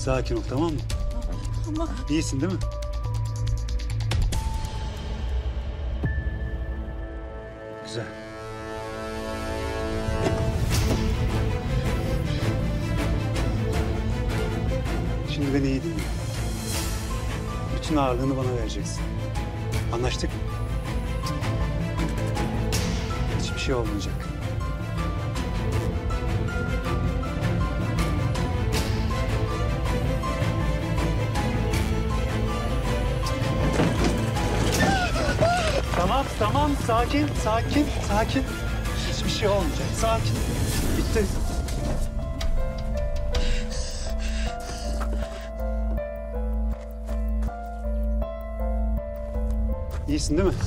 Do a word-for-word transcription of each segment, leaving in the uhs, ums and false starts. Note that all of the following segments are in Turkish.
Sakin ol, tamam mı? Ama... İyisin değil mi? Güzel. Şimdi beni iyi dinle. Bütün ağırlığını bana vereceksin. Anlaştık mı? Hiçbir şey olmayacak. Tamam, tamam. Sakin, sakin, sakin. Hiçbir şey olmayacak. Sakin. Bitti. İyisin değil mi?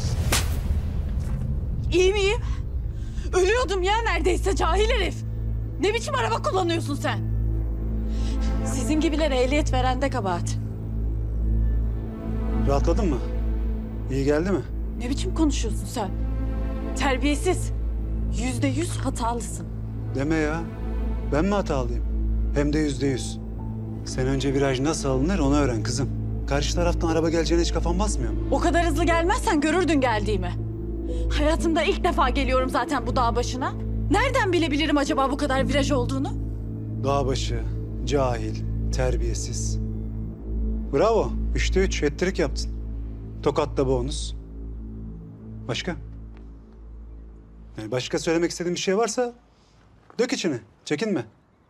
İyi miyim? Ölüyordum ya neredeyse cahil herif. Ne biçim araba kullanıyorsun sen? Sizin gibilere ehliyet veren de kabahat. Rahatladın mı? İyi geldi mi? Ne biçim konuşuyorsun sen? Terbiyesiz. Yüzde yüz hatalısın. Deme ya. Ben mi hatalıyım? Hem de yüzde yüz. Sen önce viraj nasıl alınır onu öğren kızım. Karşı taraftan araba geleceğine hiç kafan basmıyor mu? O kadar hızlı gelmezsen görürdün geldiğimi. Hayatımda ilk defa geliyorum zaten bu dağ başına. Nereden bilebilirim acaba bu kadar viraj olduğunu? Dağ başı, cahil, terbiyesiz. Bravo. Üçte üç. Hat-trick yaptın. Tokat'ta bonus. Başka? Yani başka söylemek istediğin bir şey varsa dök içine. Çekinme.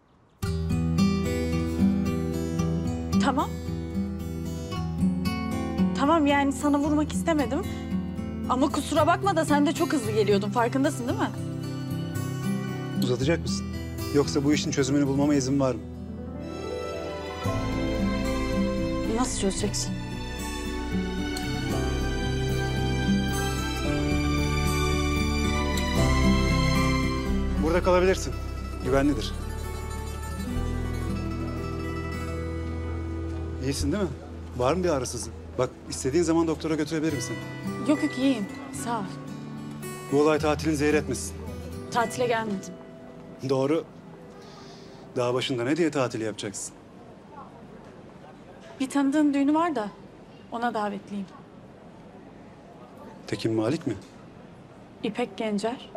Tamam. Tamam yani sana vurmak istemedim. Ama kusura bakma da sen de çok hızlı geliyordun. Farkındasın değil mi? Uzatacak mısın? Yoksa bu işin çözümünü bulmama izin var mı? Nasıl çözeceksin? Burada kalabilirsin. Güvenlidir. İyisin değil mi? Var mı bir ağrısızın? Bak istediğin zaman doktora götürebilirim seni. Yok yok iyiyim. Sağ ol. Bu olay tatilin zehir etmesin. Tatile gelmedim. Doğru. Dağ başında ne diye tatil yapacaksın? Bir tanıdığın düğünü var da ona davetliyim. Tekin Malik mi? İpek Gencer.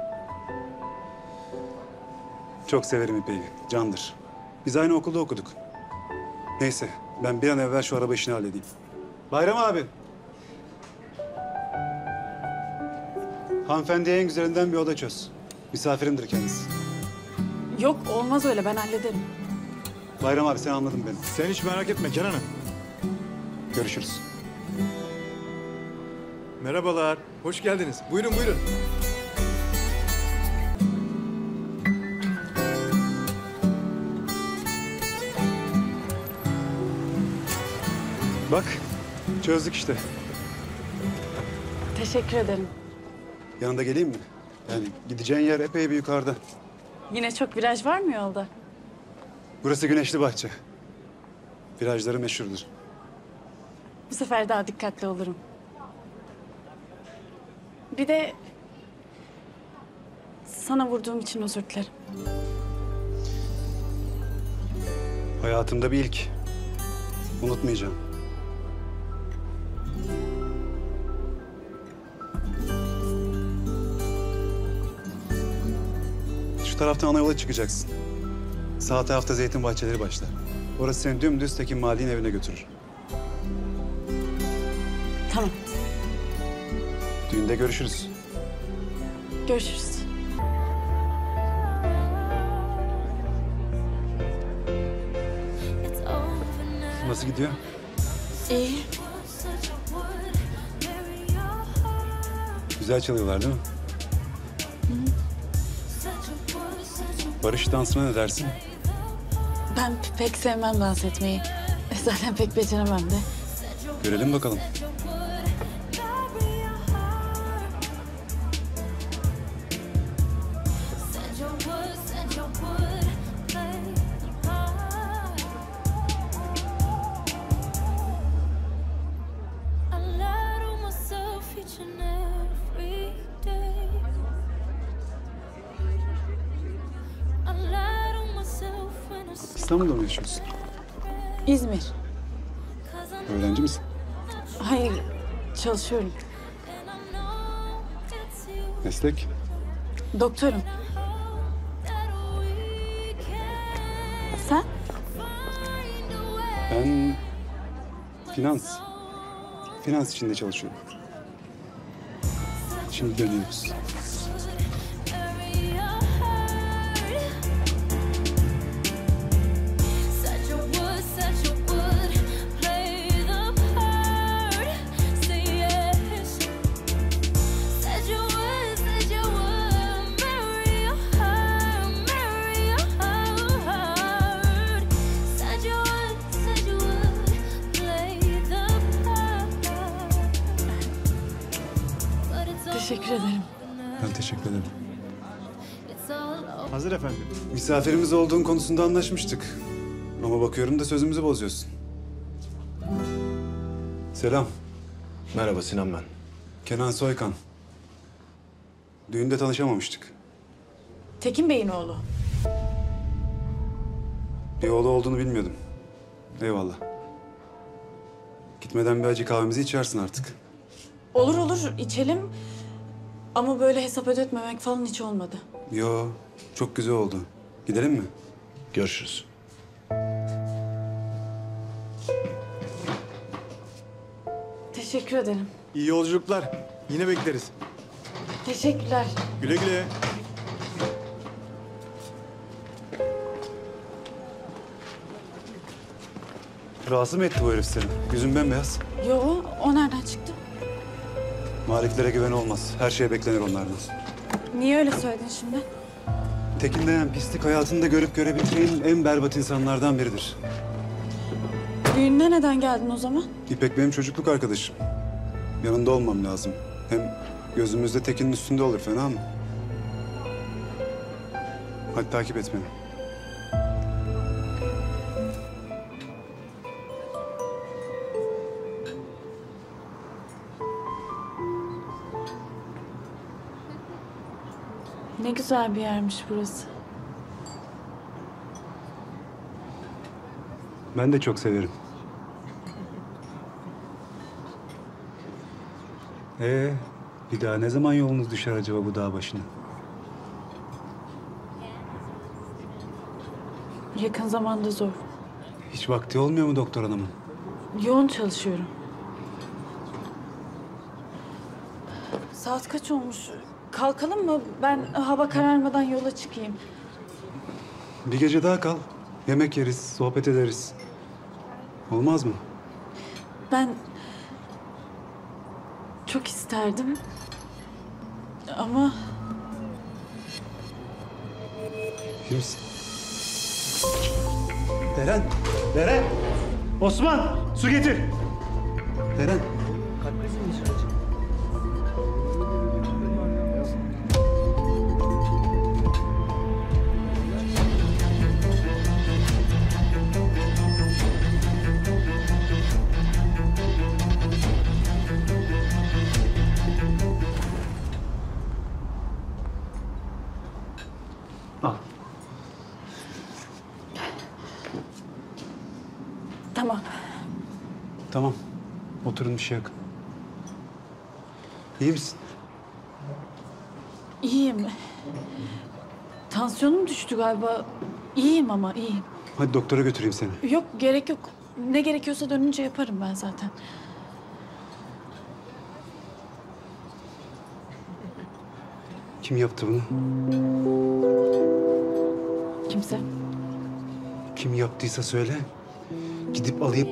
Çok severim İpek'i. Candır. Biz aynı okulda okuduk. Neyse ben bir an evvel şu araba işini halledeyim. Bayram abi. Hanımefendiye en güzelinden bir oda çöz. Misafirimdir kendisi. Yok olmaz öyle ben hallederim. Bayram abi sen anladın beni. Sen hiç merak etme Kenan'ım. Görüşürüz. Merhabalar, hoş geldiniz. Buyurun buyurun. Bak çözdük işte. Teşekkür ederim. Yanında geleyim mi? Yani gideceğin yer epey bir yukarıda. Yine çok viraj var mı yolda? Burası Güneşli Bahçe. Virajları meşhurdur. Bu sefer daha dikkatli olurum. Bir de sana vurduğum için özür dilerim. Hayatımda bir ilk. Unutmayacağım. Şu taraftan ana yola çıkacaksın. Sağ tarafta zeytin bahçeleri başlar. Orası seni dümdüz Tekin Malik'in evine götürür. Tamam. Düğünde görüşürüz. Görüşürüz. Nasıl gidiyor? İyi. Güzel çalıyorlar değil mi? Hı. Barış dansına ne dersin? Ben pek sevmem dans etmeyi. Zaten pek beceremem de. Görelim bakalım. İstanbul'da mı yaşıyorsun? İzmir. Öğrenci misin? Hayır, çalışıyorum. Meslek? Doktorum. Sen? Ben finans. Finans içinde çalışıyorum. Şimdi dönüyoruz. Teşekkür ederim. Ben teşekkür ederim. Hazır efendim. Misafirimiz olduğun konusunda anlaşmıştık. Ama bakıyorum da sözümüzü bozuyorsun. Selam. Merhaba Sinan ben. Kenan Soykan. Düğünde tanışamamıştık. Tekin Bey'in oğlu. Bir oğlu olduğunu bilmiyordum. Eyvallah. Gitmeden bir acı kahvemizi içersin artık. Olur olur, içelim. Ama böyle hesap ödetmemek falan hiç olmadı. Yo, çok güzel oldu. Gidelim mi? Görüşürüz. Teşekkür ederim. İyi yolculuklar. Yine bekleriz. Teşekkürler. Güle güle. Rahatsız mı etti bu herif seni? Yüzün bembeyaz. Yo, o nereden çıktı? Maliklere güven olmaz. Her şeye beklenir onlardan. Niye öyle söyledin şimdi? Tekin denen pislik hayatında görüp görebileceğin en berbat insanlardan biridir. Düğününe neden geldin o zaman? İpek benim çocukluk arkadaşım. Yanında olmam lazım. Hem gözümüzde Tekin'in üstünde olur, fena mı? Hadi takip et beni. Ne güzel bir yermiş burası. Ben de çok severim. Ee, bir daha ne zaman yolunuz düşer acaba bu dağ başına? Yakın zamanda zor. Hiç vakti olmuyor mu doktor hanımın? Yoğun çalışıyorum. Saat kaç olmuş? Kalkalım mı? Ben hava kararmadan yola çıkayım. Bir gece daha kal. Yemek yeriz, sohbet ederiz. Olmaz mı? Ben çok isterdim. Ama İyi misin? Deren! Deren! Osman! Su getir! Deren! Al. tamam. Tamam. Oturun, bir şey yok. İyi misin? İyiyim. Tansiyonum düştü galiba. İyiyim ama iyiyim. Hadi doktora götüreyim seni. Yok gerek yok. Ne gerekiyorsa dönünce yaparım ben zaten. Kim yaptı bunu? Kimse. Kim yaptıysa söyle. Gidip alayım.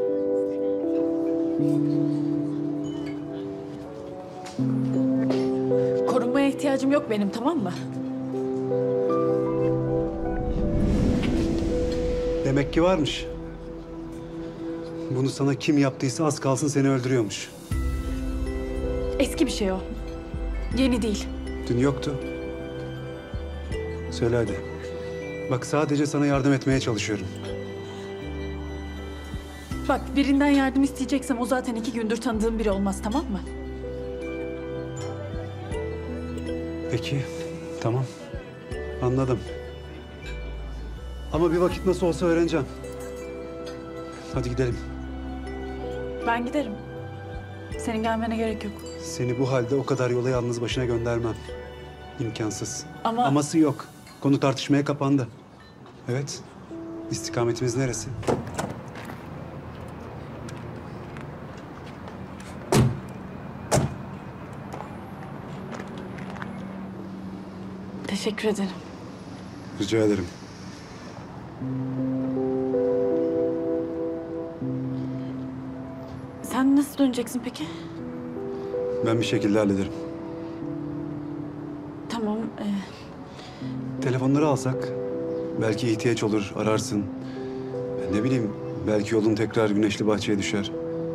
Korunmaya ihtiyacım yok benim, tamam mı? Demek ki varmış. Bunu sana kim yaptıysa az kalsın seni öldürüyormuş. Eski bir şey o. Yeni değil. Dün yoktu. Söyle hadi. Bak, sadece sana yardım etmeye çalışıyorum. Bak, birinden yardım isteyeceksem o zaten iki gündür tanıdığım biri olmaz, tamam mı? Peki, tamam. Anladım. Ama bir vakit nasıl olsa öğreneceğim. Hadi gidelim. Ben giderim. Senin gelmene gerek yok. Seni bu halde o kadar yola yalnız başına göndermem. İmkansız. Ama- Aması yok. Konu tartışmaya kapandı. Evet. İstikametimiz neresi? Teşekkür ederim. Rica ederim. Sen nasıl döneceksin peki? Ben bir şekilde hallederim. Tamam. e, Telefonları alsak belki ihtiyaç olur, ararsın. Ne bileyim, belki yolun tekrar Güneşli Bahçe'ye düşer.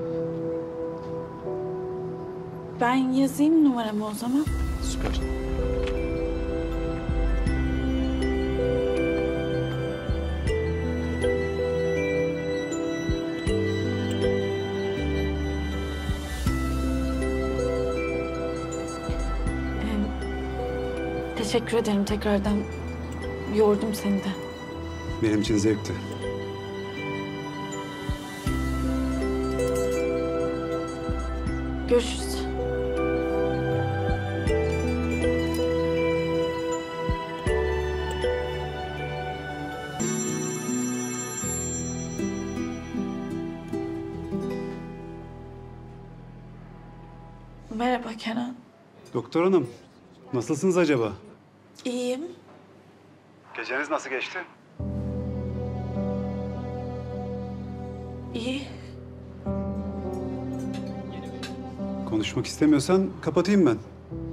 ben yazayım numaramı o zaman. Süper. E, teşekkür ederim tekrardan. Yordum seni de. Benim için zevkti. Görüşürüz. Merhaba Kenan. Doktor hanım, nasılsınız acaba? İyiyim. Geceniz nasıl geçti? İyi. Konuşmak istemiyorsan kapatayım ben.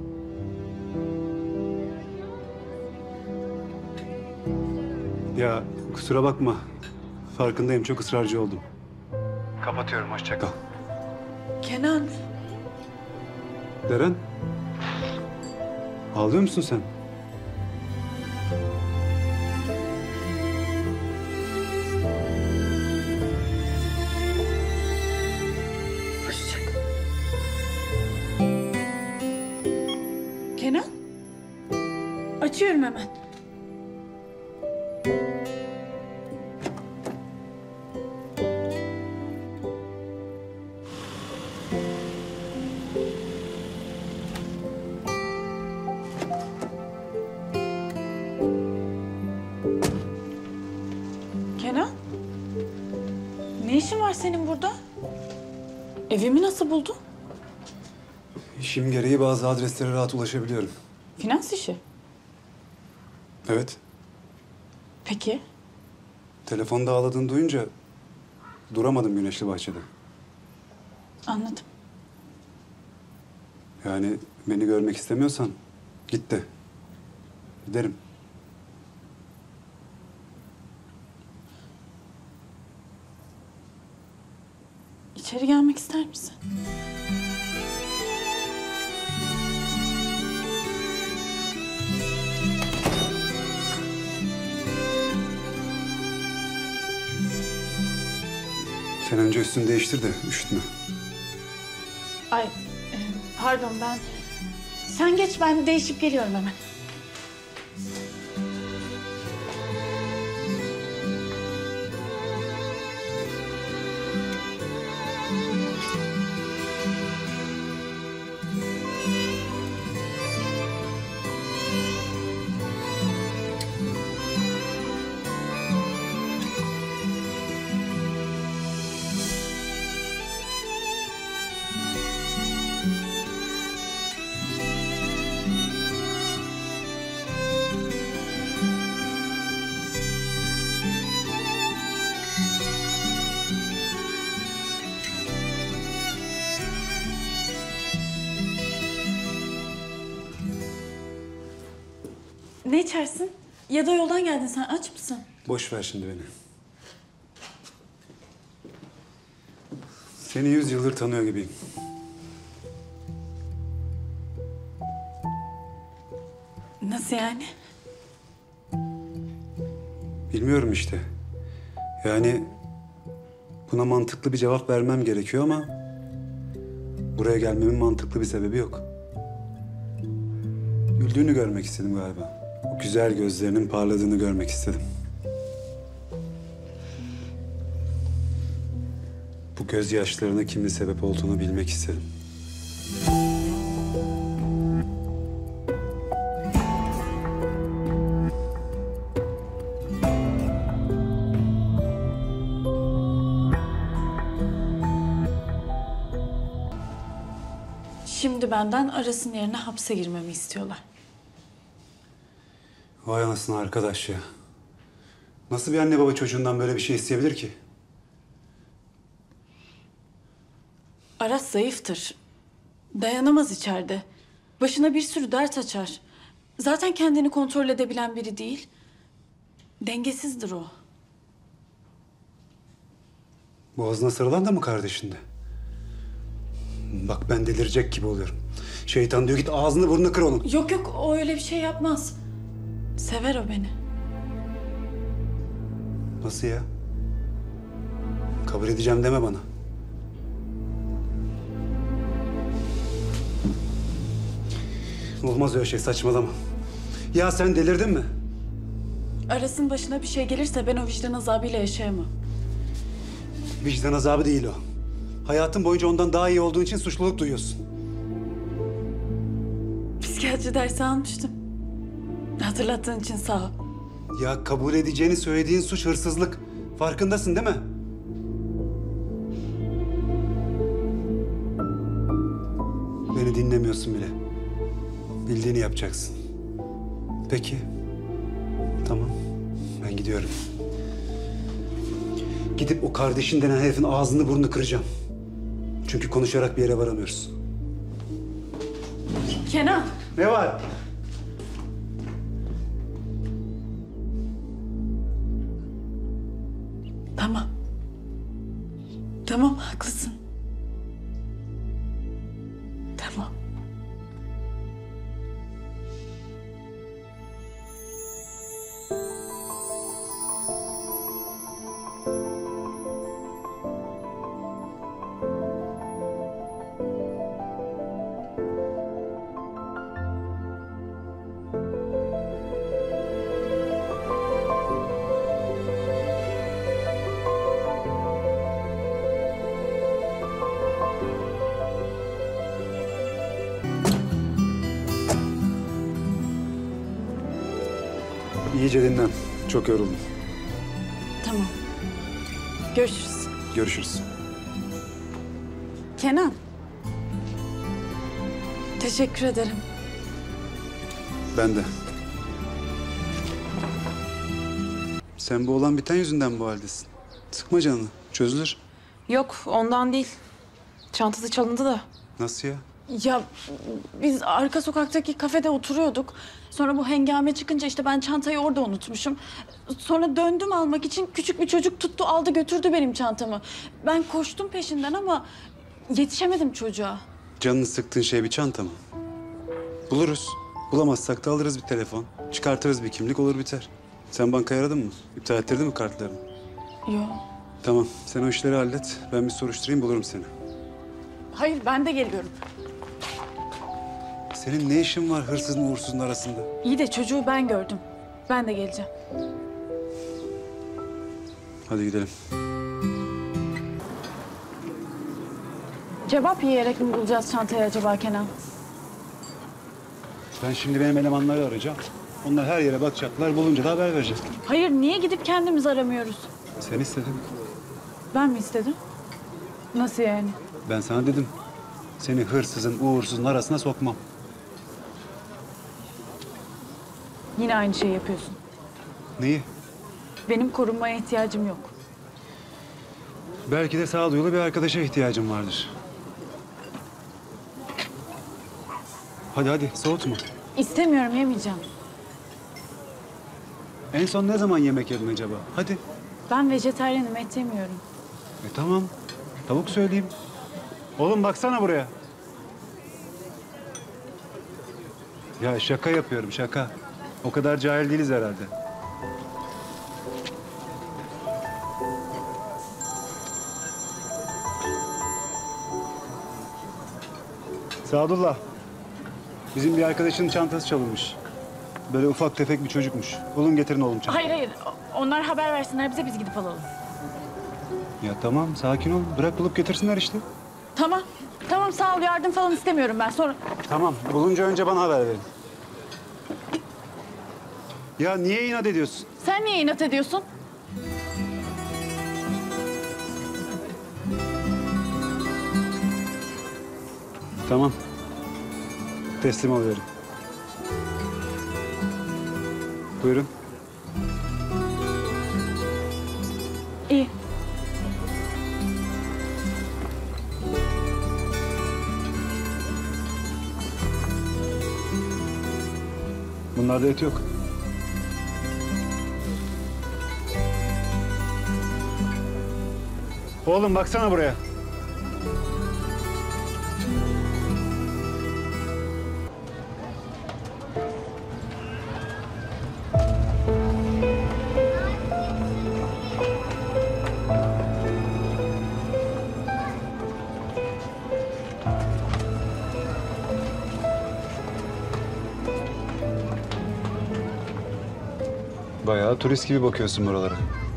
Ya kusura bakma. Farkındayım, çok ısrarcı oldum. Kapatıyorum, hoşça kal. Kenan. Deren. Ağlıyor musun sen? Hoşça kal. Kenan. Açıyorum hemen. Kenan. Ne işin var senin burada? Evimi nasıl buldun? İşim gereği bazı adreslere rahat ulaşabiliyorum. Finans işi. Evet. Peki. Telefonda ağladığını duyunca duramadım Güneşli Bahçe'de. Anladım. Yani beni görmek istemiyorsan git de. Giderim. İçeri gelmek ister misin? Sen önce üstünü değiştir de üşütme. Ay, e, pardon ben... Sen geç, ben değişip geliyorum hemen. Ne içersin? Ya da yoldan geldin sen, aç mısın? Boş ver şimdi beni. Seni yüz yıldır tanıyor gibiyim. Nasıl yani? Bilmiyorum işte. Yani buna mantıklı bir cevap vermem gerekiyor ama buraya gelmemin mantıklı bir sebebi yok. Güldüğünü görmek istedim galiba. O güzel gözlerinin parladığını görmek istedim. Bu gözyaşlarına kimin sebep olduğunu bilmek istedim. Şimdi benden Aras'ın yerine hapse girmemi istiyorlar. Vay anasını arkadaş ya. Nasıl bir anne baba çocuğundan böyle bir şey isteyebilir ki? Aras zayıftır. Dayanamaz içeride. Başına bir sürü dert açar. Zaten kendini kontrol edebilen biri değil. Dengesizdir o. Boğazına sarılan da mı kardeşinde? Bak ben delirecek gibi oluyorum. Şeytan diyor git ağzını burnunu kır onun. Yok yok o öyle bir şey yapmaz. Sever o beni. Nasıl ya? Kabul edeceğim deme bana. Olmaz öyle şey, saçmalama. Ya sen delirdin mi? Aras'ın başına bir şey gelirse ben o vicdan azabıyla yaşayamam. Vicdan azabı değil o. Hayatın boyunca ondan daha iyi olduğun için suçluluk duyuyorsun. Psikiyatri dersi almıştım. Hatırlattığın için sağ ol. Ya kabul edeceğini söylediğin suç hırsızlık. Farkındasın değil mi? Beni dinlemiyorsun bile. Bildiğini yapacaksın. Peki. Tamam. Ben gidiyorum. Gidip o kardeşin denen herifin ağzını burnunu kıracağım. Çünkü konuşarak bir yere varamıyoruz. Kenan. Ne var? Tamam. Tamam haklısın. Tamam. İyice dinlen. Çok yoruldum. Tamam. Görüşürüz. Görüşürüz. Kenan. Teşekkür ederim. Ben de. Sen bu olan biten yüzünden bu haldesin. Sıkma canını. Çözülür. Yok, ondan değil. Çantası çalındı da. Nasıl ya? Ya biz arka sokaktaki kafede oturuyorduk. Sonra bu hengame çıkınca işte ben çantayı orada unutmuşum. Sonra döndüm almak için küçük bir çocuk tuttu aldı götürdü benim çantamı. Ben koştum peşinden ama yetişemedim çocuğa. Canını sıktığın şey bir çanta mı? Buluruz. Bulamazsak da alırız bir telefon. Çıkartırız bir kimlik olur biter. Sen bankayı aradın mı? İptal ettirdin mi kartlarını? Yok. Tamam. Sen o işleri hallet. Ben bir soruşturayım bulurum seni. Hayır ben de geliyorum. Senin ne işin var hırsızın uğursuzun arasında? İyi de çocuğu ben gördüm. Ben de geleceğim. Hadi gidelim. Kebap yiyerek mi bulacağız çantayı acaba Kenan? Ben şimdi benim elemanları arayacağım. Onlar her yere bakacaklar. Bulunca da haber verecekler. Hayır niye gidip kendimiz aramıyoruz? Sen istedin. Ben mi istedim? Nasıl yani? Ben sana dedim. Seni hırsızın uğursuzun arasına sokmam. Yine aynı şeyi yapıyorsun. Neyi? Benim korunmaya ihtiyacım yok. Belki de sağduyulu bir arkadaşa ihtiyacım vardır. Hadi hadi soğutma. İstemiyorum yemeyeceğim. En son ne zaman yemek yedin acaba? Hadi. Ben vejetaryenim et yemiyorum. E tamam. Tavuk söyleyeyim. Oğlum baksana buraya. Ya şaka yapıyorum şaka. O kadar cahil değiliz herhalde. Sadullah. Bizim bir arkadaşının çantası çalınmış. Böyle ufak tefek bir çocukmuş. Bulun getirin oğlum çantayı. Hayır hayır. Onlar haber versinler bize biz gidip alalım. Ya tamam sakin ol. Bırak bulup getirsinler işte. Tamam. Tamam sağ ol yardım falan istemiyorum ben. Sonra Tamam bulunca önce bana haber verin. Ya niye inat ediyorsun? sen niye inat ediyorsun? Tamam. Teslim oluyorum. Buyurun. İyi. Bunlarda et yok. Oğlum baksana buraya. Bayağı turist gibi bakıyorsun buralara.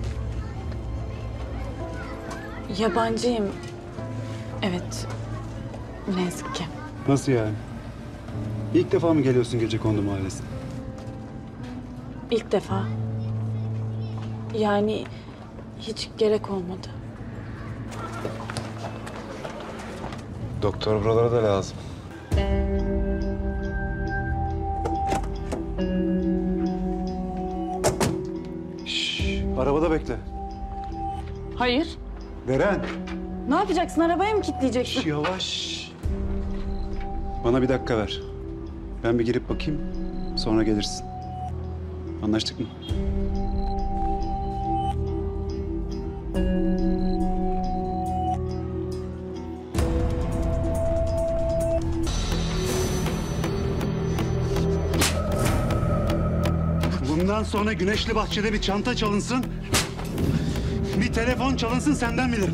Yabancıyım. Evet. Ne yazık ki. Nasıl yani? İlk defa mı geliyorsun Gecekondu Mahallesi'ne? İlk defa. Yani hiç gerek olmadı. Doktor buralara da lazım. Şş, arabada bekle. Hayır. Deren. Ne yapacaksın? Arabaya mı kilitleyeceksin? Şş, yavaş. Bana bir dakika ver. Ben bir girip bakayım. Sonra gelirsin. Anlaştık mı? Bundan sonra Güneşli Bahçe'de bir çanta çalınsın. Bir telefon çalınsın senden bilirim.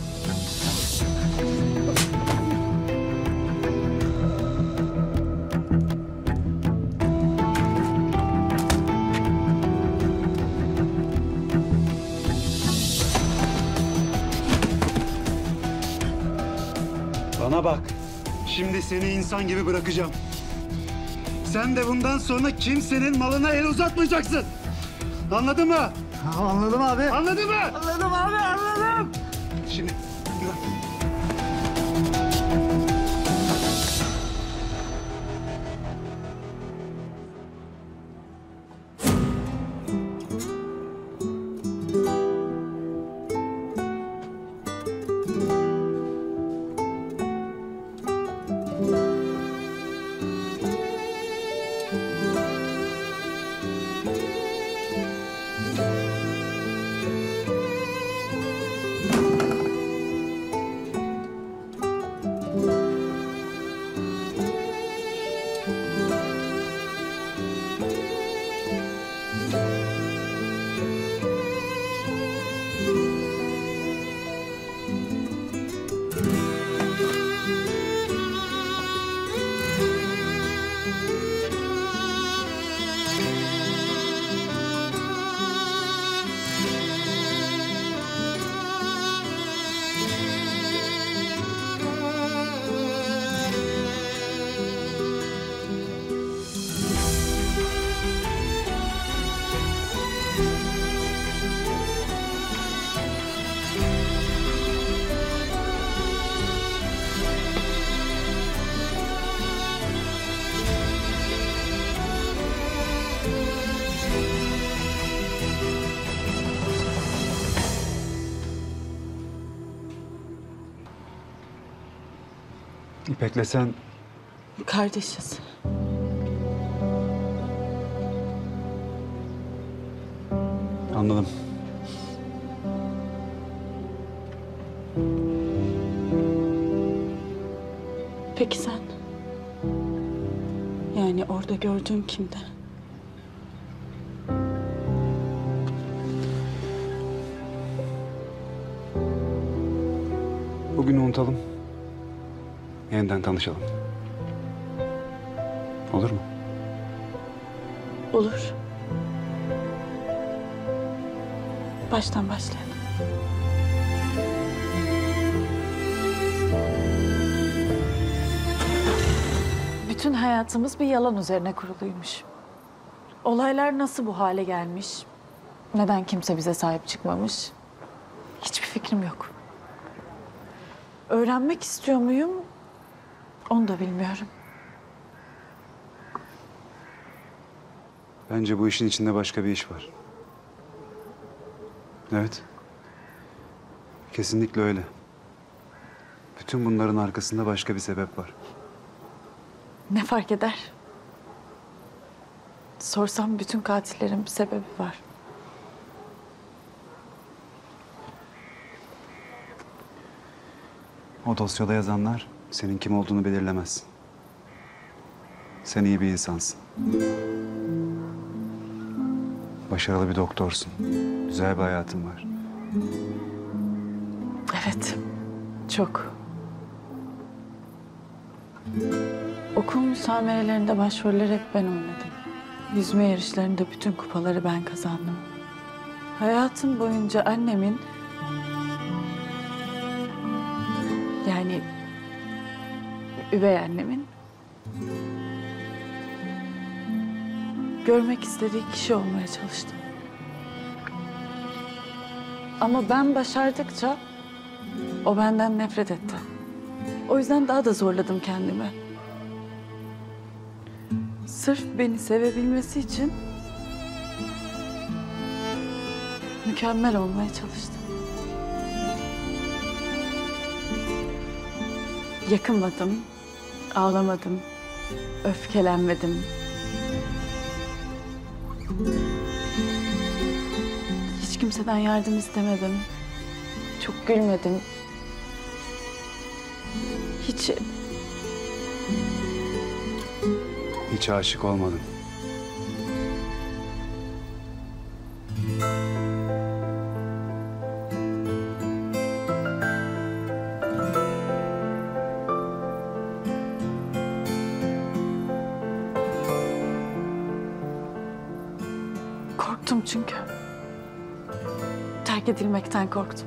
Bana bak. Şimdi seni insan gibi bırakacağım. Sen de bundan sonra kimsenin malına el uzatmayacaksın. Anladın mı? Anladım abi. Anladın mı? Anladım abi anladım. Şimdi... İpek'le sen Kardeşiz. anladım. Peki sen? Yani orada gördüğün kimdi? Bugünü unutalım. Yeniden tanışalım. Olur mu? Olur. Baştan başlayalım. Bütün hayatımız bir yalan üzerine kuruluymuş. Olaylar nasıl bu hale gelmiş? Neden kimse bize sahip çıkmamış? Hiçbir fikrim yok. Öğrenmek istiyor muyum? Onu da bilmiyorum. Bence bu işin içinde başka bir iş var. Evet. Kesinlikle öyle. Bütün bunların arkasında başka bir sebep var. Ne fark eder? Sorsam bütün katillerin bir sebebi var. O dosyada yazanlar senin kim olduğunu belirlemez. Sen iyi bir insansın. Başarılı bir doktorsun. Güzel bir hayatın var. Evet, çok. Okul müsamerelerinde başrolleri hep ben oynadım. Yüzme yarışlarında bütün kupaları ben kazandım. Hayatım boyunca annemin... Yani üvey annemin... görmek istediği kişi olmaya çalıştım. Ama ben başardıkça o benden nefret etti. O yüzden daha da zorladım kendimi. Sırf beni sevebilmesi için mükemmel olmaya çalıştım. Yakınmadım, ağlamadım, öfkelenmedim. Hiç kimseden yardım istemedim. Çok gülmedim. Hiç... Hiç aşık olmadım. Korktum çünkü. Terk edilmekten korktum.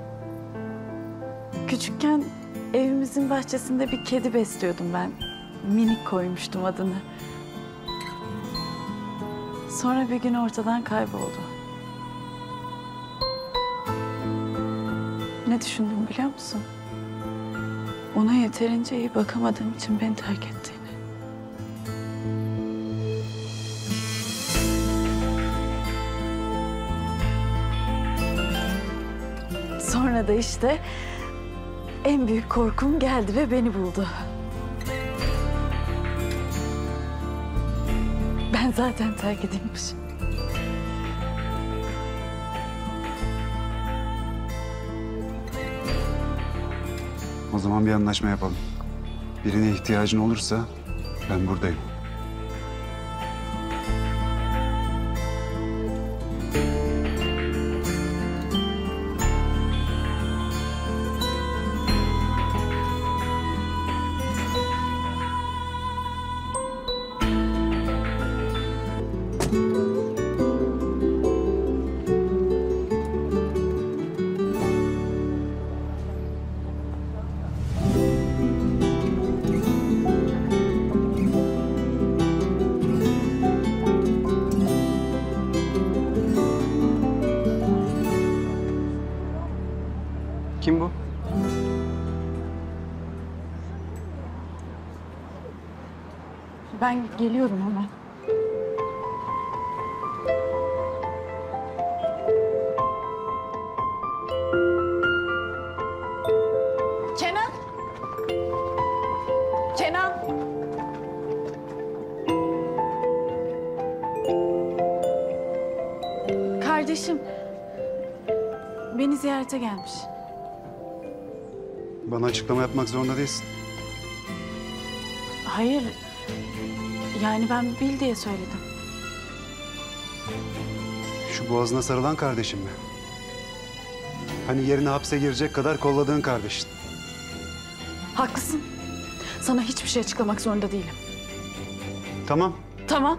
Küçükken evimizin bahçesinde bir kedi besliyordum ben. Minik koymuştum adını. Sonra bir gün ortadan kayboldu. Ne düşündüm biliyor musun? Ona yeterince iyi bakamadığım için beni terk ettiğini. Sonra da işte en büyük korkum geldi ve beni buldu. Ben zaten terk edilmişim. O zaman bir anlaşma yapalım. Birine ihtiyacın olursa ben buradayım. Kim bu? Ben geliyorum hemen. Kenan! Kenan! Kardeşim beni ziyarete gelmiş. Bana açıklama yapmak zorunda değilsin. Hayır. Yani ben bil diye söyledim. Şu boğazına sarılan kardeşim mi? Hani yerine hapse girecek kadar kolladığın kardeşin. Haklısın. Sana hiçbir şey açıklamak zorunda değilim. Tamam. Tamam.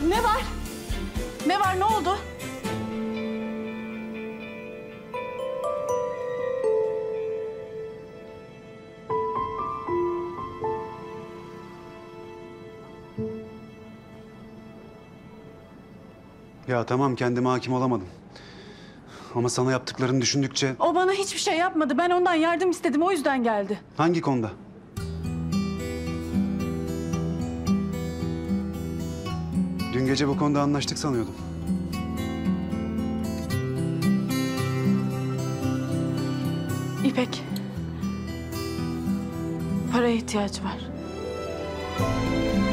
Ne var? Ne var, ne oldu? Ya tamam, kendime hakim olamadım. Ama sana yaptıklarını düşündükçe O bana hiçbir şey yapmadı. Ben ondan yardım istedim, o yüzden geldi. hangi konuda? Dün gece bu konuda anlaştık sanıyordum. İpek. Paraya ihtiyacı var.